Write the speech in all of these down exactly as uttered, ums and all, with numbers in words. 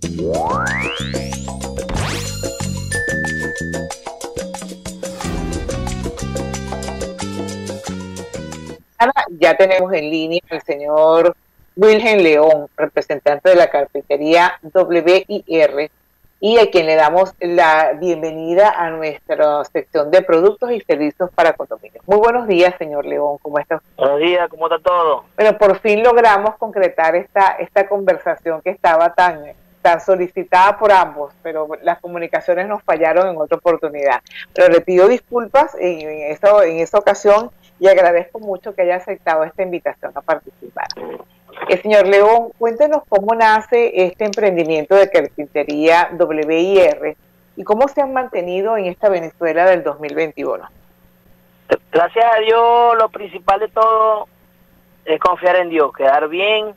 Ya tenemos en línea al señor Wilgen León, representante de la carpintería W I R, y a quien le damos la bienvenida a nuestra sección de productos y servicios para condominios. Muy buenos días, señor León, ¿cómo está? Buenos días, ¿cómo está todo? Bueno, por fin logramos concretar esta, esta conversación que estaba tan, tan solicitada por ambos, pero las comunicaciones nos fallaron en otra oportunidad. Pero le pido disculpas en, en, esa, en esa ocasión y agradezco mucho que haya aceptado esta invitación a participar. Eh, señor León, cuéntenos cómo nace este emprendimiento de carpintería W I R y cómo se han mantenido en esta Venezuela del dos mil veintiuno. Gracias a Dios, lo principal de todo es confiar en Dios, quedar bien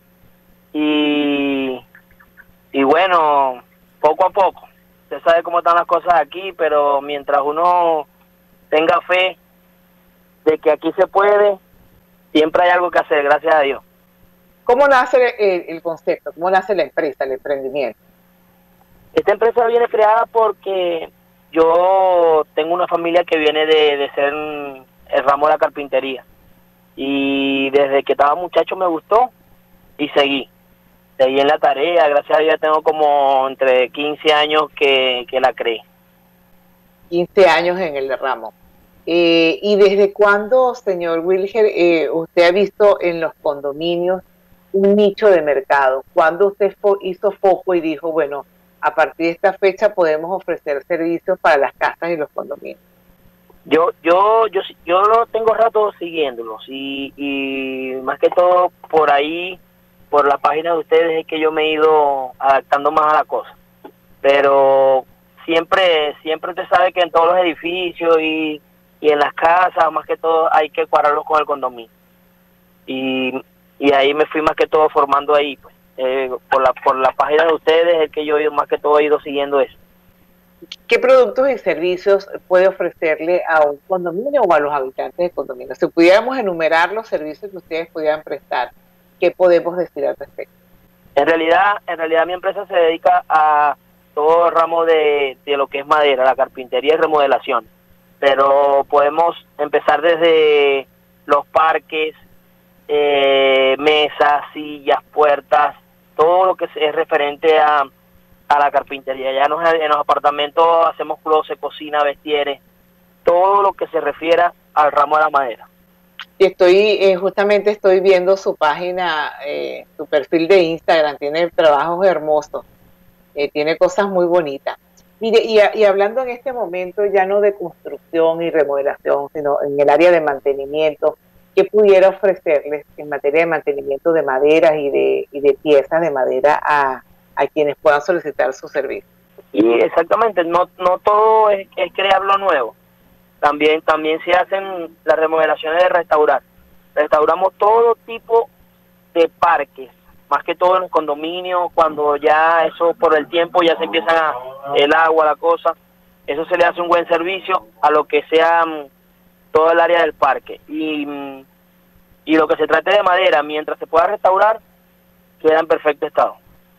y, y bueno, poco a poco. Usted sabe cómo están las cosas aquí, pero mientras uno tenga fe de que aquí se puede, siempre hay algo que hacer, gracias a Dios. ¿Cómo nace el, el concepto? ¿Cómo nace la empresa, el emprendimiento? Esta empresa viene creada porque yo tengo una familia que viene de, de ser el ramo de la carpintería. Y desde que estaba muchacho me gustó y seguí. Seguí en la tarea, gracias a Dios tengo como entre quince años que, que la creé. quince años en el ramo. Eh, ¿Y desde cuándo, señor Wilger, eh, usted ha visto en los condominios un nicho de mercado? ¿Cuándo usted fo hizo foco y dijo, bueno, a partir de esta fecha podemos ofrecer servicios para las casas y los condominios? Yo yo yo yo lo tengo rato siguiéndolos y, y más que todo por ahí, por la página de ustedes es que yo me he ido adaptando más a la cosa. Pero siempre siempre usted sabe que en todos los edificios y y en las casas, más que todo, hay que cuadrarlos con el condominio. Y, y ahí me fui más que todo formando ahí, pues. Eh, por la por la página de ustedes es que yo más que todo he ido siguiendo eso. ¿Qué productos y servicios puede ofrecerle a un condominio o a los habitantes de condominio? Si pudiéramos enumerar los servicios que ustedes pudieran prestar, ¿qué podemos decir al respecto? En realidad, en realidad mi empresa se dedica a todo el ramo de, de lo que es madera, la carpintería y remodelación. Pero podemos empezar desde los parques, eh, mesas, sillas, puertas, todo lo que es referente a, a la carpintería. Ya nos, en los apartamentos hacemos closet, cocina, vestieres, todo lo que se refiera al ramo de la madera. Y estoy, eh, justamente estoy viendo su página, eh, su perfil de Instagram, tiene trabajos hermosos, eh, tiene cosas muy bonitas. Mire, y, y hablando en este momento ya no de construcción y remodelación, sino en el área de mantenimiento, ¿qué pudiera ofrecerles en materia de mantenimiento de maderas y de, y de piezas de madera a, a quienes puedan solicitar su servicio? Y exactamente, no no todo es, es crear lo nuevo. También también se hacen las remodelaciones de restaurar. Restauramos todo tipo de parques, más que todo en los condominios, cuando ya eso por el tiempo ya se empiezan a, el agua, la cosa, eso se le hace un buen servicio a lo que sea um, todo el área del parque. Y, um, y lo que se trate de madera, mientras se pueda restaurar, queda en perfecto estado.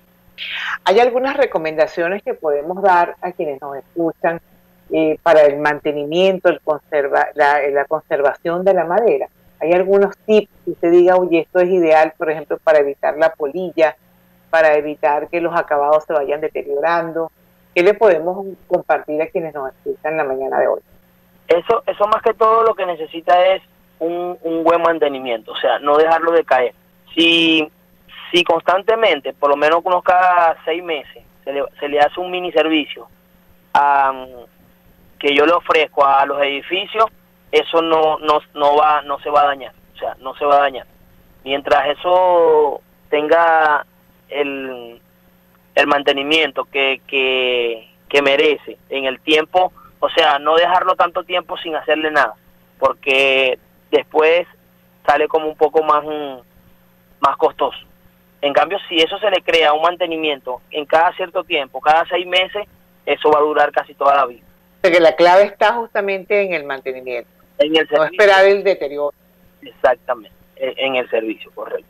¿Hay algunas recomendaciones que podemos dar a quienes nos escuchan eh, para el mantenimiento, el conserva, la, la conservación de la madera? ¿Hay algunos tips que usted diga, oye, esto es ideal, por ejemplo, para evitar la polilla, para evitar que los acabados se vayan deteriorando? ¿Qué le podemos compartir a quienes nos escuchan en la mañana de hoy? Eso eso más que todo lo que necesita es un, un buen mantenimiento, o sea, no dejarlo de caer. Si, si constantemente, por lo menos unos cada seis meses, se le, se le hace un mini servicio um, que yo le ofrezco a los edificios, eso no no no va no se va a dañar, o sea, no se va a dañar. Mientras eso tenga el, el mantenimiento que, que, que merece en el tiempo, o sea, no dejarlo tanto tiempo sin hacerle nada, porque después sale como un poco más, más costoso. En cambio, si eso se le crea un mantenimiento en cada cierto tiempo, cada seis meses, eso va a durar casi toda la vida. Porque la clave está justamente en el mantenimiento. En el no esperar el deterioro. Exactamente, en el servicio, correcto.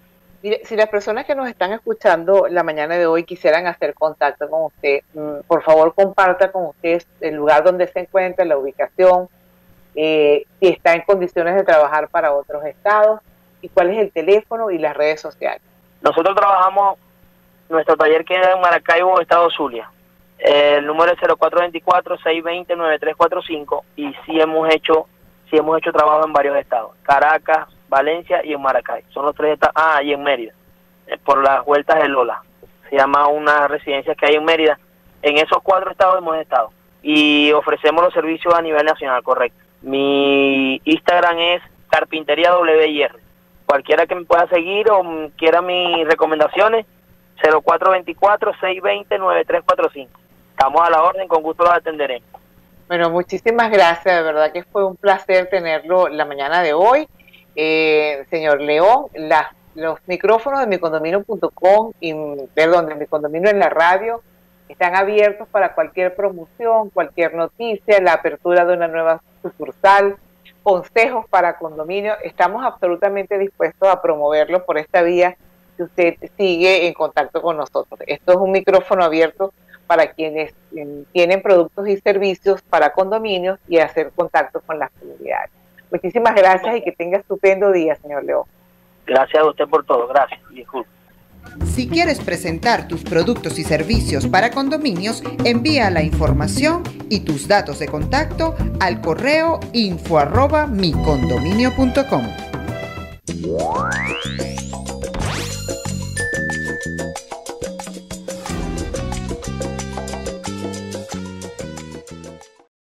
Mire, si las personas que nos están escuchando la mañana de hoy quisieran hacer contacto con usted, por favor comparta con ustedes el lugar donde se encuentra, la ubicación, eh, si está en condiciones de trabajar para otros estados y cuál es el teléfono y las redes sociales. Nosotros trabajamos, nuestro taller queda en Maracaibo, estado Zulia. El número es cero cuatro dos cuatro, seis dos cero, nueve tres cuatro cinco y sí hemos hecho, sí hemos hecho trabajo en varios estados, Caracas, Valencia y en Maracay. Son los tres estados, ah, y en Mérida, eh, por las vueltas de Lola. Se llama una residencia que hay en Mérida. En esos cuatro estados hemos estado y ofrecemos los servicios a nivel nacional, correcto. Mi Instagram es Carpintería W I R. Cualquiera que me pueda seguir o quiera mis recomendaciones, cero cuatro dos cuatro, seis dos cero, nueve tres cuatro cinco. Estamos a la orden, con gusto los atenderemos. Bueno, muchísimas gracias, de verdad que fue un placer tenerlo la mañana de hoy. Eh, señor León, la, los micrófonos de mi condominio punto com y, perdón, de Mi Condominio en la radio están abiertos para cualquier promoción, cualquier noticia, la apertura de una nueva sucursal, consejos para condominio. Estamos absolutamente dispuestos a promoverlo por esta vía si usted sigue en contacto con nosotros. Esto es un micrófono abierto para quienes eh, tienen productos y servicios para condominios y hacer contacto con las comunidades. Muchísimas gracias y que tenga estupendo día, señor León. Gracias a usted por todo, gracias. Disculpe. Si quieres presentar tus productos y servicios para condominios, envía la información y tus datos de contacto al correo info arroba mi condominio punto com.